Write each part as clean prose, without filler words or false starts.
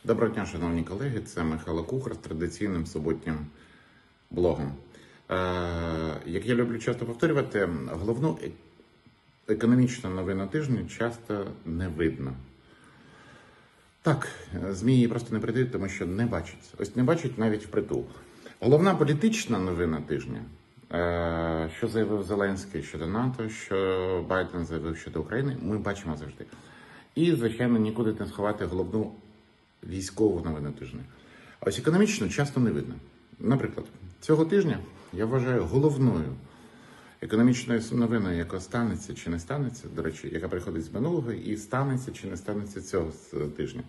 Доброго дня, шановні колеги, це Михайло Кухар з традиційним суботнім блогом. Як я люблю часто повторювати, головну економічну новину тижня часто не видно. Так, ЗМІ її просто не передають, тому що не бачать. Ось не бачать навіть впритул. Головна політична новина тижня, що заявив Зеленський щодо НАТО, що Байден заявив щодо України, ми бачимо завжди. І, звичайно, нікуди не сховати головну військову новину тижня. А ось економічно часто не видно. Наприклад, цього тижня я вважаю головною економічною новиною, яка станеться чи не станеться, до речі, яка приходить з минулого, і станеться чи не станеться цього тижня.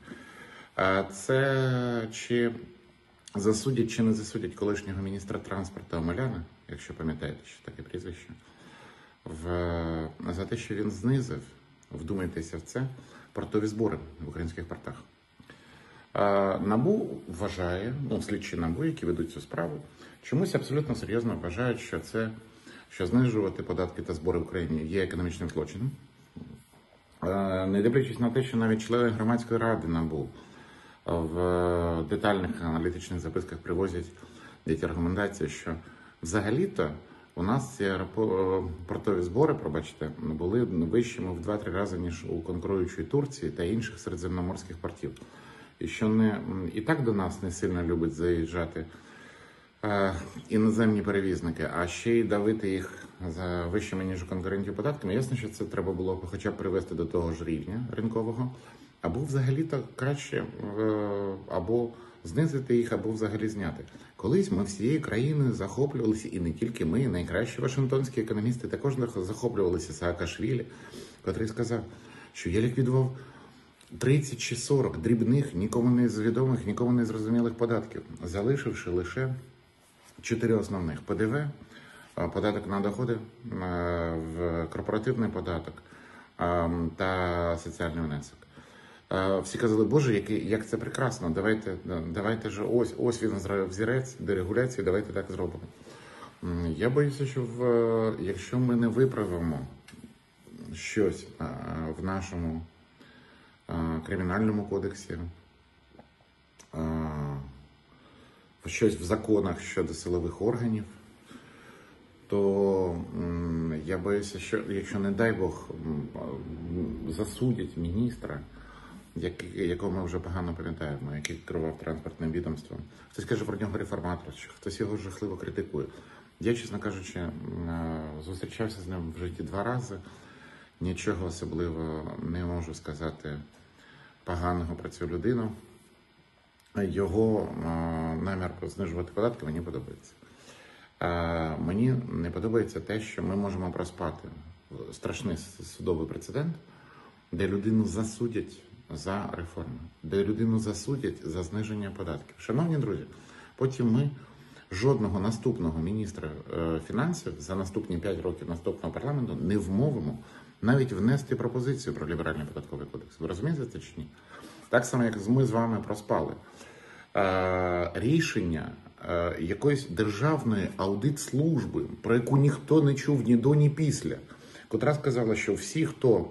Це чи засудять чи не засудять колишнього міністра транспорту Омеляна, якщо пам'ятаєте, що таке прізвище, за те, що він знизив, вдумайтеся в це, портові збори в українських портах. НАБУ вважає, слідчі НАБУ, які ведуть цю справу, чомусь абсолютно серйозно вважають, що знижувати податки та збори в Україні є економічним злочином. Не дивлячись на те, що навіть члени громадської ради НАБУ в детальних аналітичних записках привозять аргументацію, що взагалі-то у нас ці портові збори, пробачте, були вищими в 2-3 рази, ніж у конкуруючої Турції та інших середземноморських портів. І що і так до нас не сильно любить заїжджати іноземні перевізники, а ще й давити їх за вищими, ніж у конкурентів податками. Ясно, що це треба було хоча б привести до того ж рівня ринкового, або взагалі-то краще, або знизити їх, або взагалі зняти. Колись ми всією країною захоплювалися, і не тільки ми, найкращі вашингтонські економісти також захоплювалися Саакашвілі, котрий сказав, що я ліквідував 30 чи 40 дрібних, нікому не відомих, нікому не зрозумілих податків, залишивши лише 4 основних: ПДВ, податок на доходи, корпоративний податок та соціальний внесок. Всі казали, боже, як це прекрасно, давайте ж ось він взірець дерегуляції, давайте так зробимо. Я боюся, що якщо ми не виправимо щось в нашому Кримінальному кодексі, щось в законах щодо силових органів, то я боюся, що якщо, не дай Бог, засудять міністра, якого ми вже погано пам'ятаємо, який керував транспортним відомством, хтось каже про нього реформатор, хтось його жахливо критикує. Я, чесно кажучи, зустрічався з ним в житті 2 рази, нічого особливо не можу сказати поганого про цю людину. Його намір знижувати податки мені подобається. Мені не подобається те, що ми можемо проспати страшний судовий прецедент, де людину засудять за реформу, де людину засудять за зниження податків. Шановні друзі, потім ми жодного наступного міністра фінансів за наступні 5 років наступного парламенту не вмовимо навіть внести пропозицію про ліберальний податковий кодекс. Ви розумієте це чи ні? Так само, як ми з вами проспали рішення якоїсь державної аудитслужби, про яку ніхто не чув ні до, ні після, котра сказала, що всі, хто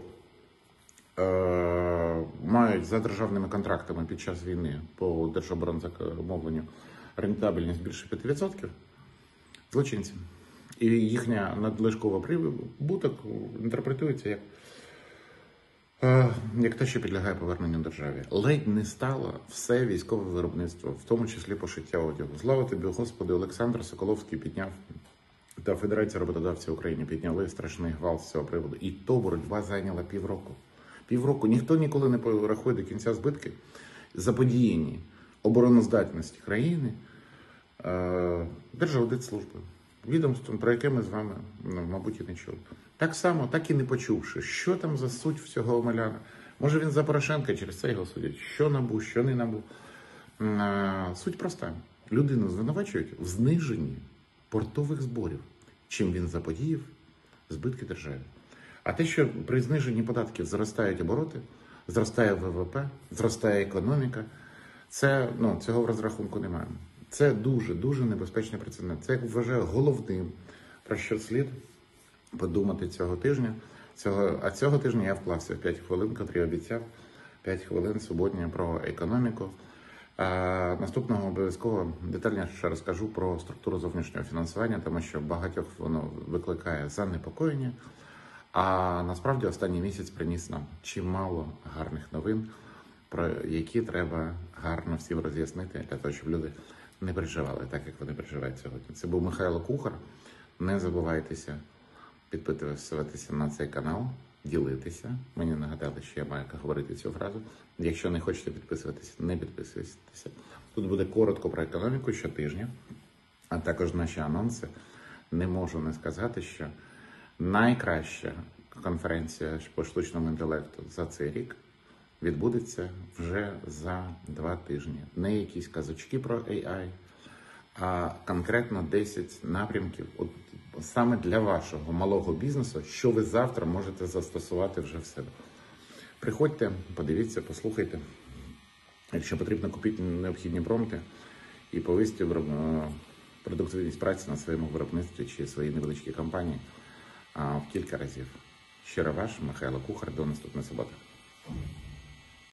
мають за державними контрактами під час війни по держоборонзамовленню рентабельність більше 5%, злочинці. І їхня надлишкова прибуток інтерпретується як те, що підлягає поверненню державі. Ледь не стало все військове виробництво, в тому числі пошиття одягу. Слава тобі, Господи, Олександр Соколовський підняв, та Федерація роботодавців України підняли страшний гвалт з цього приводу. І то боротьба зайняла півроку. Півроку. Ніхто ніколи не порахує до кінця збитки, заподіяні обороноздатності країни Держаудитслужбою, відомством, про яке ми з вами, мабуть, і не чули. Так само, так і не почувши, що там за суть всього Омеляна. Може він за Порошенка, через це його судять. Що НАБУ, що не НАБУ. Суть проста. Людину звинувачують в зниженні портових зборів, чим він заподіяв збитки державі. А те, що при зниженні податків зростають обороти, зростає ВВП, зростає економіка, цього в розрахунку немає. Це дуже небезпечний прецедент. Це, я вважаю, головним, про що слід подумати цього тижня. А цього тижня я вклався в 5 хвилин, котрі обіцяв 5 хвилин суботні про економіку. Наступного обов'язково детальніше розкажу про структуру зовнішнього фінансування, тому що багатьох воно викликає занепокоєння. А насправді останній місяць приніс нам чимало гарних новин, про які треба гарно всім роз'яснити, для того, щоб люди не переживали так, як вони переживають сьогодні. Це був Михайло Кухар. Не забувайтеся підписуватися на цей канал, ділитися. Мені нагадали, що я маю говорити цю фразу. Якщо не хочете підписуватися, не підписуйтеся. Тут буде коротко про економіку щотижня, а також наші анонси. Не можу не сказати, що найкраща конференція по штучному інтелекту за цей рік відбудеться вже за 2 тижні. Не якісь казочки про AI, а конкретно 10 напрямків от саме для вашого малого бізнесу, що ви завтра можете застосувати вже в себе. Приходьте, подивіться, послухайте. Якщо потрібно, купіть необхідні промпти і повисьте продуктивність праці на своєму виробництві чи своїй невеличкій компанії в кілька разів. Щиро ваш Михайло Кухар. До наступної суботи.